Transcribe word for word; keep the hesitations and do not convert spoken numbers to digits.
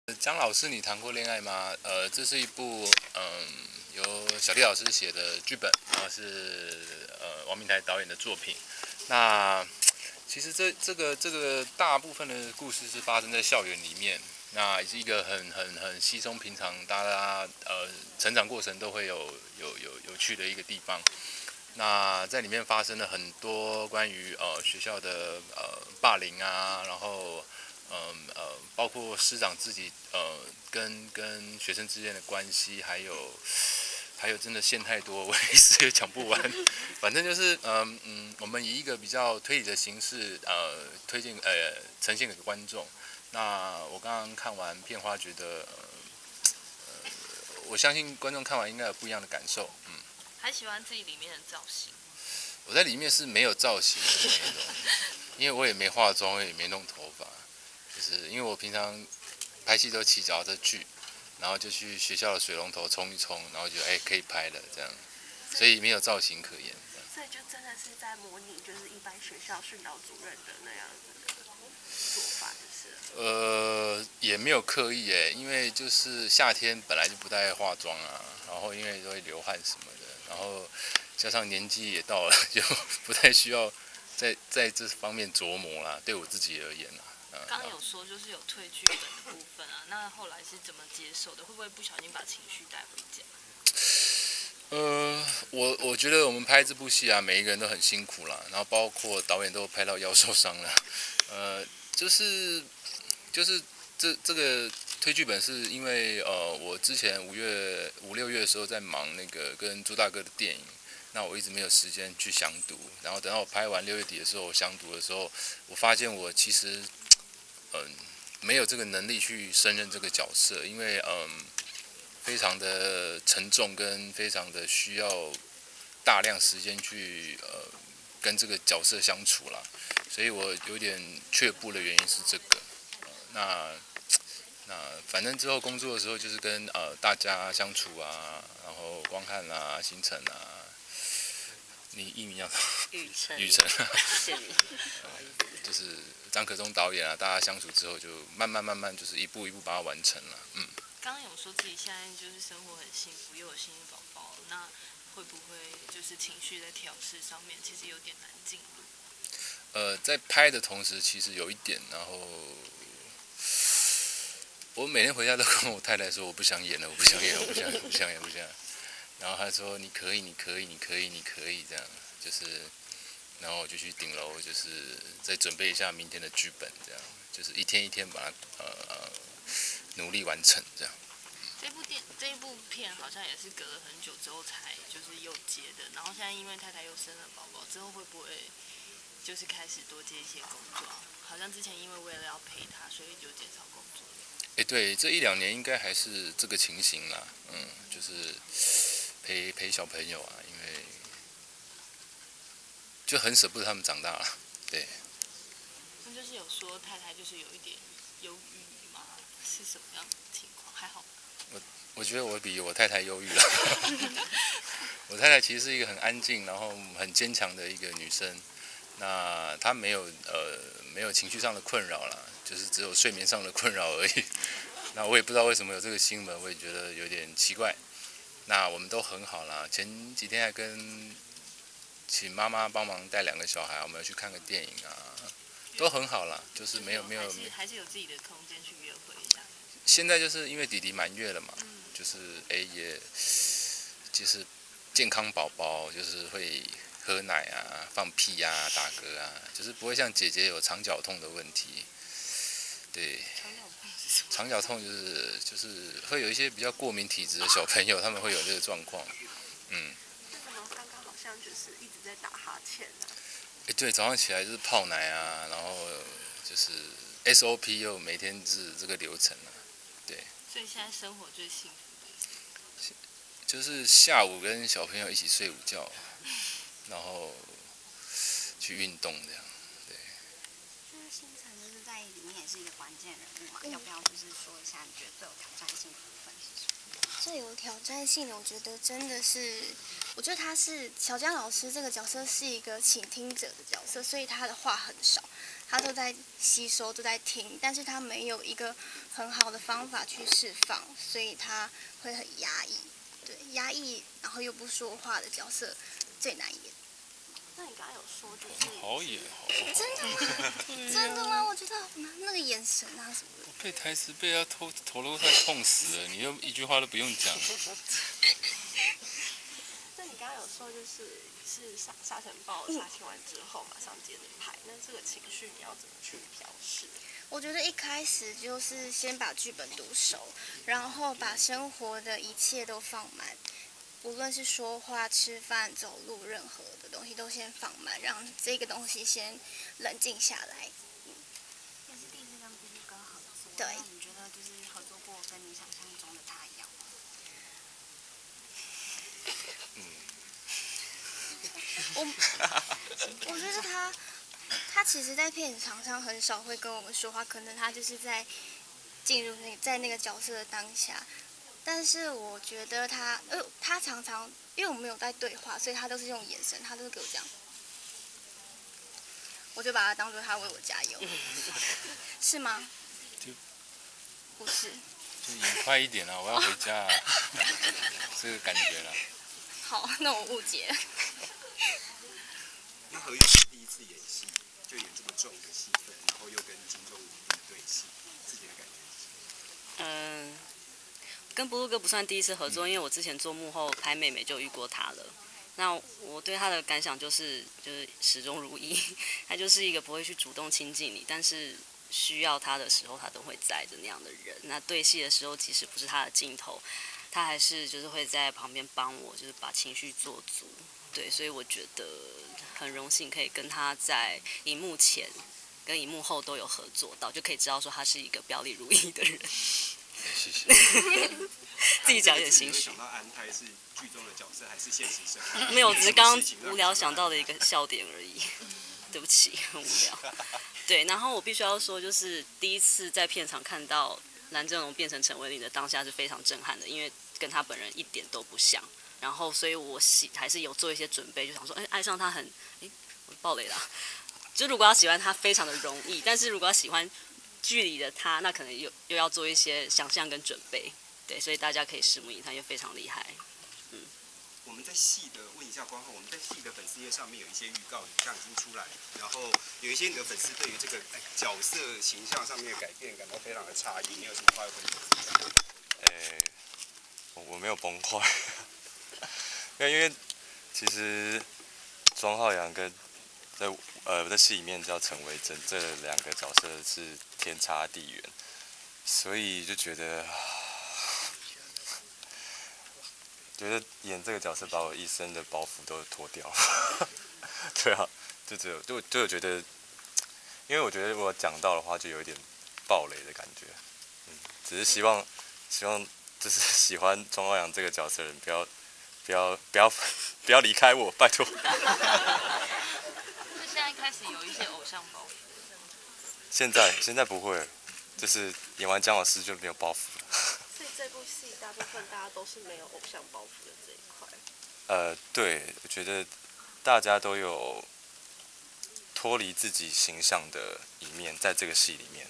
江老师，你谈过恋爱吗？呃，这是一部嗯由小弟老师写的剧本，然后是呃王明台导演的作品。那其实这这个这个大部分的故事是发生在校园里面，那也是一个很很很稀松平常，大家呃成长过程都会有有有有趣的一个地方。那在里面发生了很多关于呃学校的呃霸凌啊，然后。嗯呃，包括师长自己呃跟跟学生之间的关系，还有还有真的线太多，我一时也讲不完。反正就是嗯嗯，我们以一个比较推理的形式呃推荐呃呈现给观众。那我刚刚看完片花，觉得呃呃，我相信观众看完应该有不一样的感受。嗯， 还喜欢自己里面的造型？ 我在里面是没有造型的那种，因为我也没化妆，也没弄头发。就是因为我平常拍戏都骑脚踏车去，然后就去学校的水龙头冲一冲，然后就哎、欸、可以拍了这样，所以没有造型可言。 所以就真的是在模拟就是一般学校训导主任的那样子的做法，就是了。 呃，也没有刻意哎，因为就是夏天本来就不太爱化妆啊，然后因为都会流汗什么的，然后加上年纪也到了，就不太需要在在这方面琢磨啦。对我自己而言啦。 刚刚有说就是有退剧本的部分啊，那后来是怎么接受的？会不会不小心把情绪带回家？ 呃，我我觉得我们拍这部戏啊，每一个人都很辛苦啦，然后包括导演都拍到腰受伤了。呃，就是就是这这个推剧本是因为呃，我之前五月五六月的时候在忙那个跟朱大哥的电影，那我一直没有时间去详读，然后等到我拍完六月底的时候，我详读的时候，我发现我其实。嗯，没有这个能力去胜任这个角色，因为嗯，非常的沉重，跟非常的需要大量时间去呃跟这个角色相处啦，所以我有点却步的原因是这个。呃、那那反正之后工作的时候就是跟呃大家相处啊，然后光汉啊、星辰啊。你艺名叫什么？ 雨辰。 雨辰。 谢谢你。 就是张可忠导演啊，大家相处之后就慢慢慢慢就是一步一步把它完成了。嗯。 刚刚有说自己现在就是生活很幸福，又有新宝宝，那会不会就是情绪在调试上面其实有点难进入？ 呃，在拍的同时，其实有一点，然后我每天回家都跟我太太说，我不想演了，我不想演了，我不想演，我不想演，我不想演。然后她说：“你可以，你可以，你可以，你可以。”这样就是。然后我就去顶楼，就是再准备一下明天的剧本，这样就是一天一天把它呃努力完成这样。 这部电这一部片好像也是隔了很久之后才就是又接的，然后现在因为太太又生了宝宝，之后会不会就是开始多接一些工作？好像之前因为为了要陪他，所以就减少工作。 哎，对，这一两年应该还是这个情形啦，嗯，就是陪陪小朋友啊，因为。就很舍不得他们长大了，对。 那就是有说太太就是有一点忧郁吗？是什么样的情况？还好。 我我觉得我比我太太忧郁了。我太太其实是一个很安静，然后很坚强的一个女生。那她没有呃没有情绪上的困扰啦，就是只有睡眠上的困扰而已。那我也不知道为什么有这个新闻，我也觉得有点奇怪。那我们都很好啦，前几天还跟。请妈妈帮忙带两个小孩，我们要去看个电影啊，都很好啦，就是没有没有， 还是还是有自己的空间去约会一下。 现在就是因为弟弟满月了嘛， 嗯、 就是哎也，就是健康宝宝，就是会喝奶啊、放屁啊、打嗝啊，就是不会像姐姐有肠绞痛的问题。对，肠绞痛就是就是会有一些比较过敏体质的小朋友，他们会有这个状况，嗯。 就是一直在打哈欠啊。 哎，对，早上起来就是泡奶啊，然后就是 S O P 又每天是这个流程啊，对。 所以现在生活最幸福的就是下午跟小朋友一起睡午觉，然后去运动这样，对。 就是星辰就是在里面也是一个关键人物嘛，嗯、要不要就是说一下你觉得最有挑战性的部分是什么？ 最有挑战性的，我觉得真的是，我觉得他是小江老师这个角色是一个倾听者的角色，所以他的话很少。 他都在吸收，都在听，但是他没有一个很好的方法去释放，所以他会很压抑。对，压抑然后又不说话的角色最难演。 那你刚刚有说就是好演，好不好？ 真的吗？真的吗？我觉得那个眼神啊什么的。 背台词背到头头都快痛死了，你又一句话都不用讲。 那你刚刚有说就是是沙沙尘暴杀青完之后马上接着拍，那这个情绪你要怎么去调试？ 我觉得一开始就是先把剧本读熟，然后把生活的一切都放慢，无论是说话、吃饭、走路，任何的东西都先放慢，让这个东西先冷静下来。 也是第一次跟布布哥合作， 对那你觉得就是合作过跟你想象中的他一样吗？ 我我觉得他他其实，在片场上很少会跟我们说话，可能他就是在进入那个在那个角色的当下。但是我觉得他，呃，他常常因为我们没有在对话，所以他都是用眼神，他都是给我这样，我就把他当做他为我加油，是吗？ 就不是。 就演快一点啊，我要回家啊，这个感觉啦。 好，那我误解了。 那何宇是第一次演戏，就演这么重的戏份，然后又跟金钟武帝对戏，自己的感觉是什么？ 嗯，跟布鲁哥不算第一次合作，因为我之前做幕后拍妹妹就遇过他了。那我对他的感想就是，就是始终如一，他就是一个不会去主动亲近你，但是需要他的时候他都会在的那样的人。那对戏的时候，即使不是他的镜头，他还是就是会在旁边帮我，就是把情绪做足。对，所以我觉得很荣幸可以跟他在荧幕前跟荧幕后都有合作到，就可以知道说他是一个表里如一的人。 谢谢。 自己讲有点心虚。 想到安泰是剧中的角色还是现实生活？ 没有，只是刚刚无聊想到的一个笑点而已。对不起，很无聊。对，然后我必须要说，就是第一次在片场看到蓝正龙变成陈伟霆的当下是非常震撼的，因为跟他本人一点都不像。然后，所以我喜还是有做一些准备，就想说，哎，爱上他很，哎，我爆雷啦。就如果要喜欢他，非常的容易；但是如果要喜欢剧里的他，那可能又又要做一些想象跟准备。对，所以大家可以拭目以待，又非常厉害。嗯。 我们在戏的问一下光后，我们在戏的粉丝页上面有一些预告，影像已经出来，然后有一些你的粉丝对于这个哎角色形象上面的改变感到非常的诧异，你有什么话要跟你们讲？ 诶、我我没有崩坏，因为因为其实庄浩洋跟在呃在戏里面叫陈维珍这两个角色是天差地远，所以就觉得。觉得演这个角色把我一身的包袱都脱掉了，对啊，就只有就就觉得，因为我觉得我讲到的话就有一点爆雷的感觉，嗯，只是希望希望就是喜欢庄浩洋这个角色的人不要不要不要不要离开我，拜托。 是现在开始有一些偶像包袱。 现在现在不会了，就是演完姜老师就没有包袱了。 所以这部戏大部分大家都是没有偶像包袱的这一块。 呃，对，我觉得大家都有脱离自己形象的一面，在这个戏里面，